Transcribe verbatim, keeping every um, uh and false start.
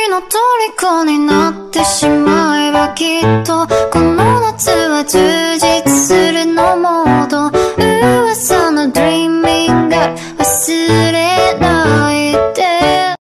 の虜になってしまえばきっとこの夏は充実するのも